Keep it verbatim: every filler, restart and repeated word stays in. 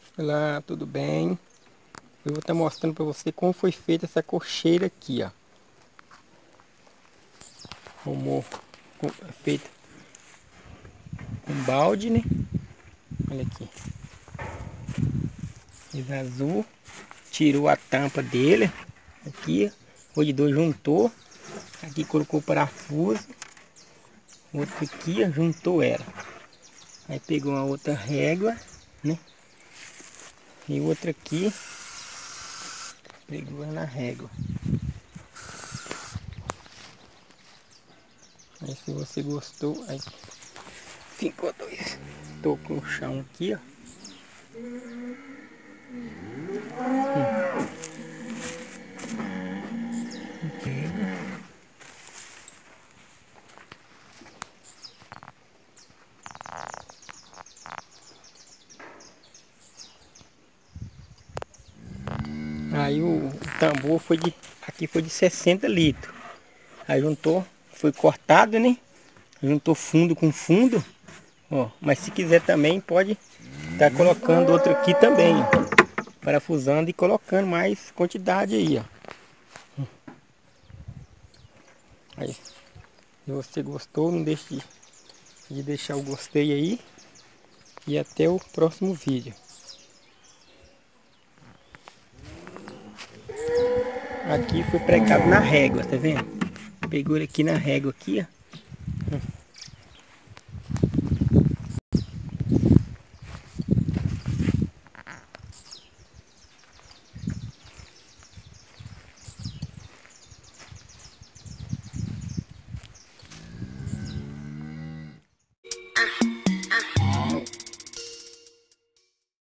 Olá, tudo bem? Eu vou estar mostrando para você como foi feita essa cocheira aqui, ó. Como é feita com balde, né? Olha aqui. Fez azul, tirou a tampa dele, aqui, o de dois juntou, aqui colocou o parafuso, outro aqui, ó, juntou ela. Aí pegou uma outra régua, né? E outra aqui, pegou ela na régua. Aí se você gostou, aí ficou dois. Tô com o chão aqui, ó. Hum. Pega. Aí o, o tambor foi de, aqui foi de sessenta litros. Aí juntou, foi cortado, né? Juntou fundo com fundo. Ó, mas se quiser também pode estar tá colocando outro aqui também, ó. Parafusando e colocando mais quantidade aí, ó. Aí, se você gostou, não deixe de, de deixar o gostei aí. E até o próximo vídeo. Aqui foi pregado na régua, tá vendo? Pegou ele aqui na régua aqui, ó.